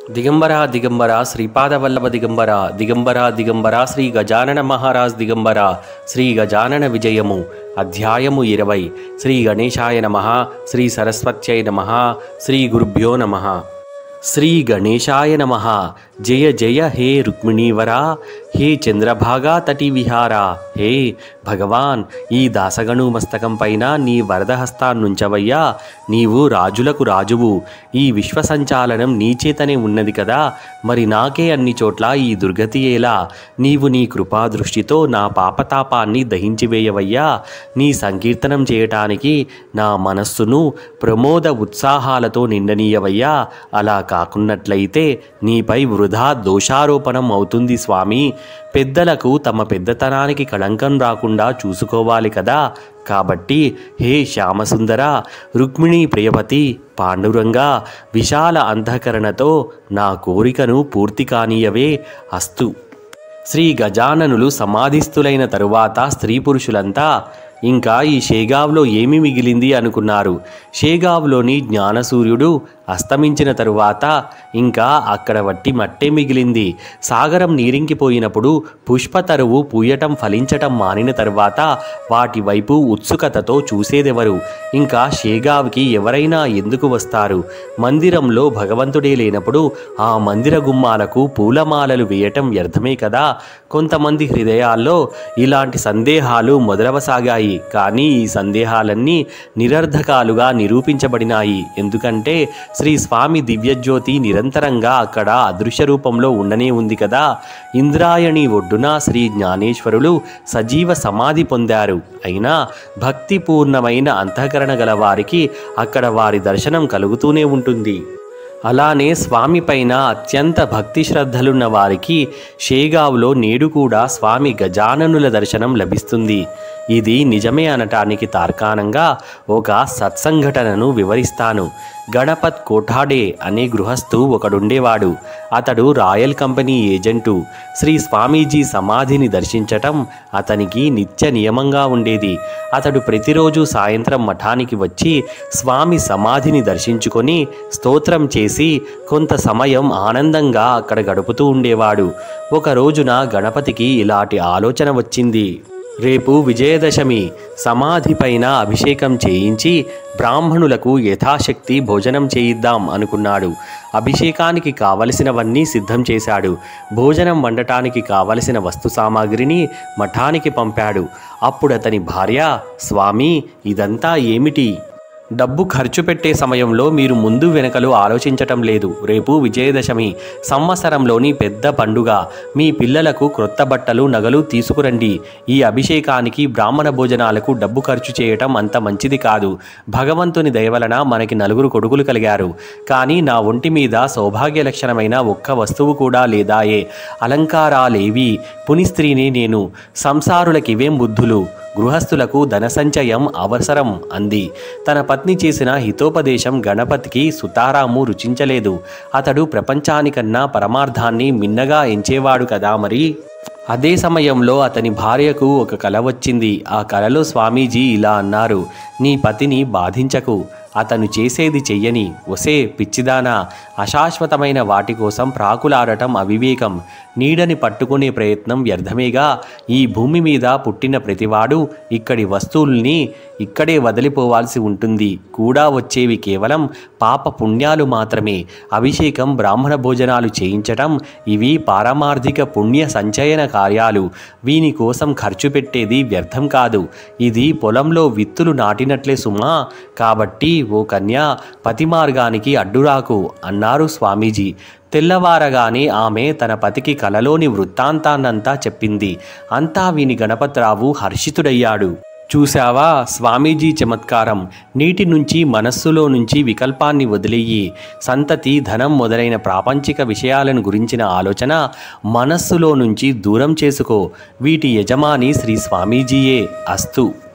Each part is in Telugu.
దిగంబర దిగంబర శ్రీపాదవల్లభ దిగంబర దిగంబర దిగంబర శ్రీ గజానన మహారాజ్ దిగంబర శ్రీ గజానన విజయము అధ్యాయము 20 శ్రీ గణేశాయ నమః శ్రీ సరస్వత్యై నమః శ్రీ గురుభ్యో నమః శ్రీ గణేశాయ నమః జయ జయ హే రుక్మిణీవరా హే చంద్రభాగా తటి విహారా హే భగవాన్ ఈ దాసగణు మస్తకం పైన నీ వరదహస్తాన్నుంచవయ్యా నీవు రాజులకు రాజువు ఈ విశ్వ సంచాలనం నీ చేతనే ఉన్నది కదా మరి నాకే అన్ని చోట్ల ఈ దుర్గతి ఎలా నీవు నీ కృపా దృష్టితో నా పాపతాపాన్ని దహించివేయవయ్యా నీ సంకీర్తనం చేయటానికి నా మనస్సును ప్రమోద ఉత్సాహాలతో నిండనీయవయ్యా అలా కాకున్నట్లయితే నీపై వృధా దోషారోపణం అవుతుంది స్వామి పెద్దలకు తమ పెద్దతనానికి కళంకం రాకుండా చూసుకోవాలి కదా కాబట్టి హే శ్యామసుందర రుక్మిణీ ప్రియపతి పాండురంగా విశాల అంతఃకరణతో నా కోరికను పూర్తి కానీయవే అస్తు. శ్రీ గజాననులు సమాధిస్థులైన తరువాత స్త్రీ పురుషులంతా ఇంకా ఈ షేగావ్లో ఏమి మిగిలింది అనుకున్నారు. షేగావ్లోని జ్ఞానసూర్యుడు అస్తమించిన తరువాత ఇంకా అక్కడ వట్టి మట్టే మిగిలింది. సాగరం నీరింకిపోయినప్పుడు పుష్పతరువు పూయటం ఫలించటం మానిన తరువాత వాటి వైపు ఉత్సుకతతో చూసేదెవరు? ఇంకా షేగావ్కి ఎవరైనా ఎందుకు వస్తారు? మందిరంలో భగవంతుడే లేనప్పుడు ఆ మందిర గుమ్మాలకు పూలమాలలు వేయటం వ్యర్థమే కదా. కొంతమంది హృదయాల్లో ఇలాంటి సందేహాలు మొదలవసాగాయి. కానీ ఈ సందేహాలన్నీ నిరర్ధకాలుగా నిరూపించబడినాయి. ఎందుకంటే శ్రీ స్వామి దివ్యజ్యోతి నిరంతరంగా అక్కడ అదృశ్య రూపంలో ఉండనే ఉంది కదా. ఇంద్రాయణి ఒడ్డున శ్రీ జ్ఞానేశ్వరులు సజీవ సమాధి పొందారు. అయినా భక్తిపూర్ణమైన అంతఃకరణ గల వారికి అక్కడ వారి దర్శనం కలుగుతూనే ఉంటుంది. అలానే స్వామి పైన అత్యంత భక్తి శ్రద్ధలున్న వారికి షేగావ్లో నేడు కూడా స్వామి గజాననుల దర్శనం లభిస్తుంది. ఇది నిజమే అనటానికి తార్కాణంగా ఒక సత్సంఘటనను వివరిస్తాను. గణపత్ కోఠాడే అనే గృహస్థు ఒకడుండేవాడు. అతడు royal company agent. Shri Swamiji సమాధిని దర్శించటం అతనికి నిత్య నియమంగా ఉండేది. అతడు ప్రతిరోజు సాయంత్రం మఠానికి వచ్చి స్వామి సమాధిని దర్శించుకొని స్తోత్రం చేసి కొంత సమయం ఆనందంగా అక్కడ గడుపుతూ ఉండేవాడు. ఒక రోజున గణపతికి ఇలాంటి ఆలోచన వచ్చింది. రేపు విజయదశమి, సమాధి పైన అభిషేకం చేయించి బ్రాహ్మణులకు యథాశక్తి భోజనం చేయిద్దాం అనుకున్నాడు. అభిషేకానికి కావలసినవన్నీ సిద్ధం చేశాడు. భోజనం వండటానికి కావలసిన వస్తు సామాగ్రిని మఠానికి పంపాడు. అప్పుడు అతని భార్య, స్వామి ఇదంతా ఏమిటి? డబ్బు ఖర్చు పెట్టే సమయంలో మీరు ముందు వెనకలు ఆలోచించటం లేదు. రేపు విజయదశమి, సంవత్సరంలోని పెద్ద పండుగ. మీ పిల్లలకు క్రొత్త బట్టలు నగలు తీసుకురండి. ఈ అభిషేకానికి బ్రాహ్మణ భోజనాలకు డబ్బు ఖర్చు చేయటం అంత మంచిది కాదు. భగవంతుని దయవలన మనకి 9 కొడుకులు కలిగారు. కానీ నా ఒంటి మీద సౌభాగ్య లక్షణమైన ఒక్క వస్తువు కూడా లేదాయే. అలంకారాలేవి? పునిస్త్రీని నేను. సంసారులకివేం బుద్ధులు? గృహస్థులకు ధనసంచయం అవసరం అంది. తన పత్ని చేసిన హితోపదేశం గణపతికి సుతారాము రుచించలేదు. అతడు ప్రపంచానికన్నా పరమార్థాన్ని మిన్నగా ఎంచేవాడు కదా మరి. అదే సమయంలో అతని భార్యకు ఒక కల వచ్చింది. ఆ కలలో స్వామీజీ ఇలా అన్నారు, నీ పతిని బాధించకు, అతను చేసేది చెయ్యని. ఒసే పిచ్చిదానా, అశాశ్వతమైన వాటి కోసం ప్రాకులాడటం అవివేకం. నీడని పట్టుకునే ప్రయత్నం వ్యర్థమేగా. ఈ భూమి మీద పుట్టిన ప్రతివాడు ఇక్కడి వస్తువుల్ని ఇక్కడే వదిలిపోవాల్సి ఉంటుంది. కూడా వచ్చేవి కేవలం పాప పుణ్యాలు మాత్రమే. అభిషేకం, బ్రాహ్మణ భోజనాలు చేయించటం ఇవి పారమార్థిక పుణ్య సంచయన కార్యాలు. వీని కోసం ఖర్చు పెట్టేది వ్యర్థం కాదు. ఇది పొలంలో విత్తులు నాటినట్లే సుమా. కాబట్టి ఓ కన్యా, పతి మార్గానికి అడ్డురాకు అన్నారు స్వామీజీ. తెల్లవారగానే ఆమె తన పతికి కలలోని వృత్తాంతాన్నంతా చెప్పింది. అంతా విని గణపతిరావు హర్షితుడయ్యాడు. చూశావా స్వామీజీ చమత్కారం. నీటి నుంచి, మనస్సులో నుంచి వికల్పాన్ని వదిలేయి. సంతతి, ధనం మొదలైన ప్రాపంచిక విషయాలను గురించిన ఆలోచన మనస్సులో నుంచి దూరం చేసుకో. వీటి యజమాని శ్రీ స్వామీజీయే. అస్తు.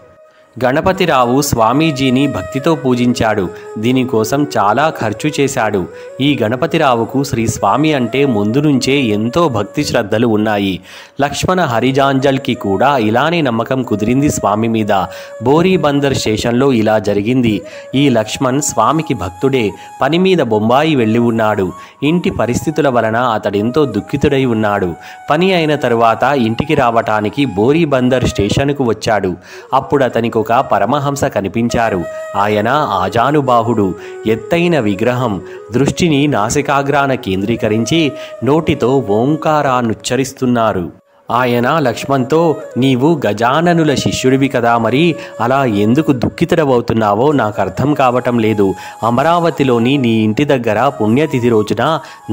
గణపతిరావు స్వామీజీని భక్తితో పూజించాడు. దీనికోసం చాలా ఖర్చు చేశాడు. ఈ గణపతిరావుకు శ్రీ స్వామి అంటే ముందు నుంచే ఎంతో భక్తి శ్రద్ధలు ఉన్నాయి. లక్ష్మణ హరిజాంజల్కి కూడా ఇలానే నమ్మకం కుదిరింది స్వామి మీద. బోరీబందర్ స్టేషన్లో ఇలా జరిగింది. ఈ లక్ష్మణ్ స్వామికి భక్తుడే. పని మీద బొంబాయి వెళ్ళి ఉన్నాడు. ఇంటి పరిస్థితుల వలన అతడెంతో దుఃఖితుడై ఉన్నాడు. పని అయిన తరువాత ఇంటికి రావటానికి బోరీబందర్ స్టేషన్కు వచ్చాడు. అప్పుడు అతనికి ఒక పరమహంస కనిపించారు. ఆయన ఆజానుబాహుడు, ఎత్తైన విగ్రహం. దృష్టిని నాసికాగ్రాన కేంద్రీకరించి నోటితో ఓంకారాన్నుచ్చరిస్తున్నారు. ఆయన లక్ష్మణ్తో, నీవు గజాననుల శిష్యుడివి కదా, మరి అలా ఎందుకు దుఃఖితుడవుతున్నావో నాకు అర్థం కావటం లేదు. అమరావతిలోని నీ ఇంటి దగ్గర పుణ్యతిథి రోజున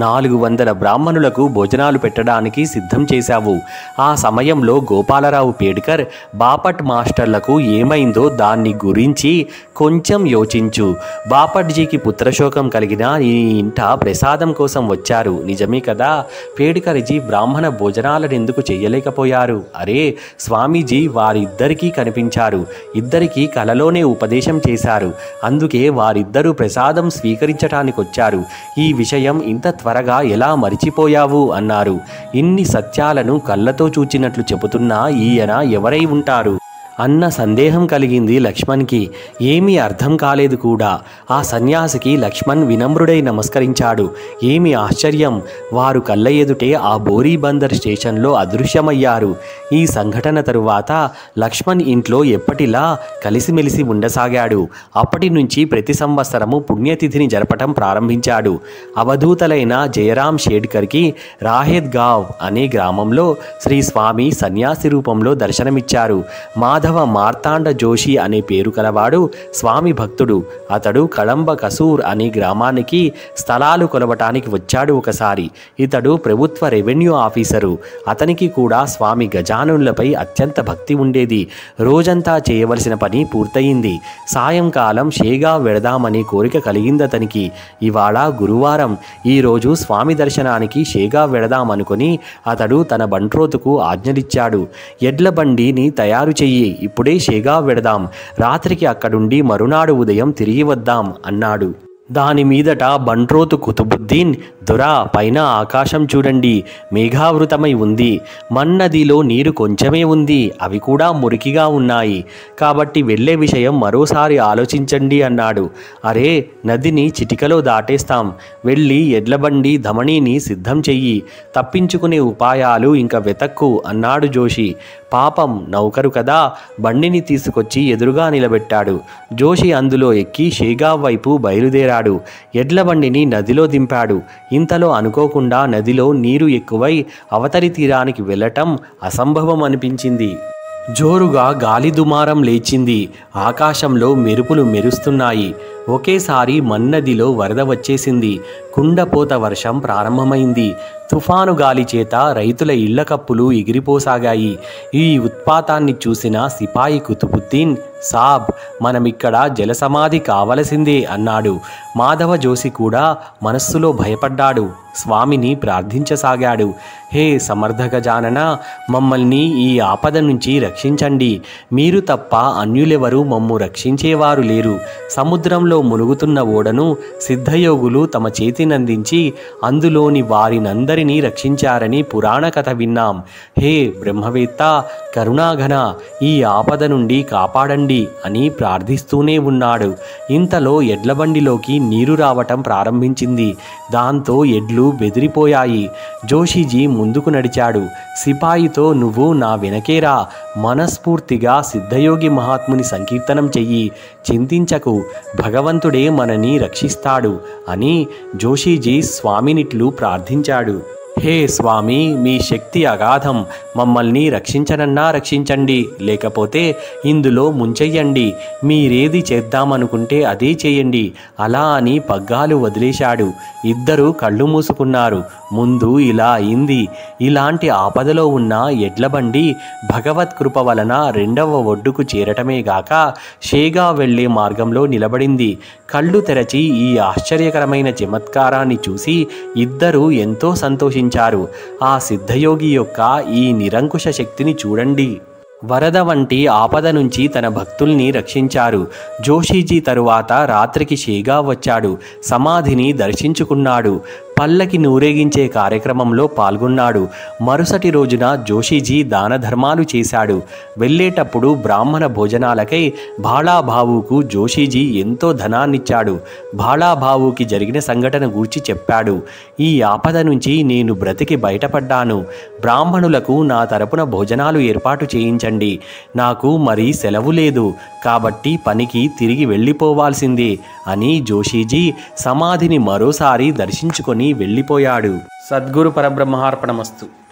400 బ్రాహ్మణులకు భోజనాలు పెట్టడానికి సిద్ధం చేశావు. ఆ సమయంలో గోపాలరావు పేడ్కర్, బాపట్ మాస్టర్లకు ఏమైందో దాన్ని గురించి కొంచెం యోచించు. బాపట్జీకి పుత్రశోకం కలిగిన ఈ ఇంట ప్రసాదం కోసం వచ్చారు, నిజమే కదా? పేడ్కర్జీ బ్రాహ్మణ భోజనాలను ఎందుకు చెయ్యలేకపోయారు? అరే, స్వామీజీ వారిద్దరికీ కనిపించారు. ఇద్దరికీ కలలోనే ఉపదేశం చేశారు. అందుకే వారిద్దరూ ప్రసాదం స్వీకరించటానికి వచ్చారు. ఈ విషయం ఇంత త్వరగా ఎలా మరిచిపోయావు అన్నారు. ఇన్ని సత్యాలను కళ్ళతో చూచినట్లు చెబుతున్నా ఈయన ఎవరై ఉంటారు అన్న సందేహం కలిగింది లక్ష్మణ్కి. ఏమీ అర్థం కాలేదు కూడా. ఆ సన్యాసికి లక్ష్మణ్ వినమ్రుడై నమస్కరించాడు. ఏమి ఆశ్చర్యం, వారు కళ్ళ ఎదుటే ఆ బోరీబందర్ స్టేషన్లో అదృశ్యమయ్యారు. ఈ సంఘటన తరువాత లక్ష్మణ్ ఇంట్లో ఎప్పటిలా కలిసిమెలిసి ఉండసాగాడు. అప్పటి నుంచి ప్రతి సంవత్సరము పుణ్యతిథిని జరపటం ప్రారంభించాడు. అవధూతలైన జయరాం షేడ్కర్కి రాహెద్గావ్ అనే గ్రామంలో శ్రీ స్వామి సన్యాసి రూపంలో దర్శనమిచ్చారు. మాధవ మార్తాండ జోషి అనే పేరు కలవాడు స్వామి భక్తుడు. అతడు కళంబ కసూర్ అనే గ్రామానికి స్థలాలు కొలవటానికి వచ్చాడు ఒకసారి. ఇతడు ప్రభుత్వ రెవెన్యూ ఆఫీసరు. అతనికి కూడా స్వామి గజానులపై అత్యంత భక్తి ఉండేది. రోజంతా చేయవలసిన పని పూర్తయింది. సాయంకాలం షేగా వెడదామనే కోరిక కలిగిందతనికి. ఇవాళ గురువారం, ఈరోజు స్వామి దర్శనానికి షేగా వెడదామనుకొని అతడు తన బంట్రోతుకు ఆజ్ఞలిచ్చాడు. ఎడ్ల బండిని తయారు చెయ్యి, ఇప్పుడే షేగా వెడదాం. రాత్రికి అక్కడుండి మరునాడు ఉదయం తిరిగి వద్దాం అన్నాడు. దాని మీదట బంట్రోతు కుతుబుద్దీన్, దొరా, పైన ఆకాశం చూడండి, మేఘావృతమై ఉంది. మన్నదిలో నీరు కొంచెమే ఉంది, అవి కూడా మురికిగా ఉన్నాయి. కాబట్టి వెళ్ళే విషయం మరోసారి ఆలోచించండి అన్నాడు. అరే, నదిని చిటికలో దాటేస్తాం. వెళ్ళి ఎడ్లబండి ధమణిని సిద్ధం చెయ్యి. తప్పించుకునే ఉపాయాలు ఇంకా వెతక్కు అన్నాడు జోషి. పాపం నౌకరు కదా, బండిని తీసుకొచ్చి ఎదురుగా నిలబెట్టాడు. జోషి అందులో ఎక్కి షేగా వైపు బయలుదేరాడు. ఎడ్ల బండిని నదిలో దింపాడు. ఇంతలో అనుకోకుండా నదిలో నీరు ఎక్కువై అవతలి తీరానికి వెళ్ళటం అసంభవం అనిపించింది. జోరుగా గాలి దుమారం లేచింది. ఆకాశంలో మెరుపులు మెరుస్తున్నాయి. ఒకేసారి మన్నదిలో వరద వచ్చేసింది. కుండపోత వర్షం ప్రారంభమైంది. తుఫాను గాలి చేత రైతుల ఇళ్ల కప్పులు ఎగిరిపోసాగాయి. ఈ ఉత్పాతాన్ని చూసిన సిపాయి కుతుబుద్దీన్, సాబ్, మనమిక్కడ జలసమాధి కావలసిందే అన్నాడు. మాధవ జోషి కూడా మనస్సులో భయపడ్డాడు. స్వామిని ప్రార్థించసాగాడు. హే సమర్థ గజానన, మమ్మల్ని ఈ ఆపద నుంచి రక్షించండి. మీరు తప్ప అన్యులెవరూ మమ్ము రక్షించేవారు లేరు. సముద్రంలో మునుగుతున్న ఓడను సిద్ధయోగులు తమ చేతినందించి అందులోని వారినందరినీ రక్షించారని పురాణ కథ విన్నాం. హే బ్రహ్మవేత్త, కరుణాఘన, ఈ ఆపద నుండి కాపాడండి అని ప్రార్థిస్తూనే ఉన్నాడు. ఇంతలో ఎడ్లబండిలోకి నీరు రావటం ప్రారంభించింది. దాంతో ఎడ్లు బెదిరిపోయాయి. జోషిజీ ముందుకు నడిచాడు. సిపాయితో, నువ్వు నా వెనకేరా, మనస్ఫూర్తిగా సిద్ధయోగి మహాత్ముని సంకీర్తనం చెయ్యి, చింతించకు, భగవంతుడే మనని రక్షిస్తాడు అని జోషిజీ స్వామినిట్లు ప్రార్థించాడు. హే స్వామి, మీ శక్తి అగాధం. మమ్మల్ని రక్షించనన్నా రక్షించండి, లేకపోతే ఇందులో ముంచెయ్యండి. మీరేది చేద్దామనుకుంటే అదే చేయండి అలా అని పగ్గాలు వదిలేశాడు. ఇద్దరూ కళ్ళు మూసుకున్నారు. ముందు ఇలా అయింది. ఇలాంటి ఆపదలో ఉన్న ఎడ్లబండి భగవత్కృప వలన రెండవ ఒడ్డుకు చేరటమే గాక షేగా వెళ్లే మార్గంలో నిలబడింది. కళ్ళు తెరచి ఈ ఆశ్చర్యకరమైన చమత్కారాన్ని చూసి ఇద్దరూ ఎంతో సంతోషించారు. ఆ సిద్ధయోగి యొక్క ఈ నిరంకుశ శక్తిని చూడండి. వరద వంటి ఆపద నుంచి తన భక్తుల్ని రక్షించారు. జోషీజీ తరువాత రాత్రికి షేగా వచ్చాడు. సమాధిని దర్శించుకున్నాడు. పల్లకి నూరేగించే కార్యక్రమంలో పాల్గొన్నాడు. మరుసటి రోజున జోషీజీ దాన ధర్మాలు చేశాడు. వెళ్ళేటప్పుడు బ్రాహ్మణ భోజనాలకై బాలాబావుకు జోషీజీ ఎంతో ధనాన్నిచ్చాడు. బాలాబావుకి జరిగిన సంఘటన గూర్చి చెప్పాడు. ఈ ఆపద నుంచి నేను బ్రతికి బయటపడ్డాను. బ్రాహ్మణులకు నా తరపున భోజనాలు ఏర్పాటు చేయించండి. నాకు మరి సెలవు లేదు కాబట్టి పనికి తిరిగి వెళ్ళిపోవాల్సిందే అని జోషీజీ సమాధిని మరోసారి దర్శించుకొని వెళ్ళిపోయాడు. సద్గురు పరబ్రహ్మార్పణమస్తు.